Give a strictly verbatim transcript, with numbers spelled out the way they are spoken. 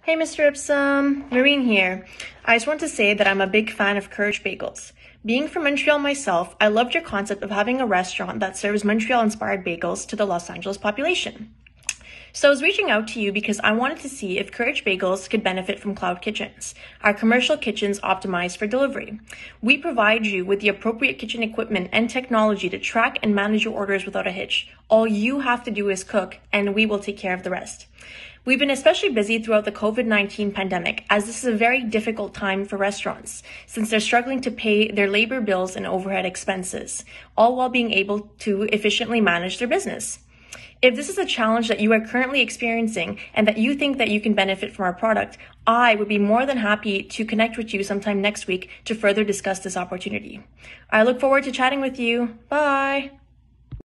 Hey, Mister Ipsum, Marine here. I just want to say that I'm a big fan of Courage Bagels. Being from Montreal myself, I loved your concept of having a restaurant that serves Montreal-inspired bagels to the Los Angeles population. So I was reaching out to you because I wanted to see if Courage Bagels could benefit from Cloud Kitchens, our commercial kitchens optimized for delivery. We provide you with the appropriate kitchen equipment and technology to track and manage your orders without a hitch. All you have to do is cook, and we will take care of the rest. We've been especially busy throughout the COVID nineteen pandemic, as this is a very difficult time for restaurants, since they're struggling to pay their labor bills and overhead expenses, all while being able to efficiently manage their business. If this is a challenge that you are currently experiencing and that you think that you can benefit from our product, I would be more than happy to connect with you sometime next week to further discuss this opportunity. I look forward to chatting with you. Bye!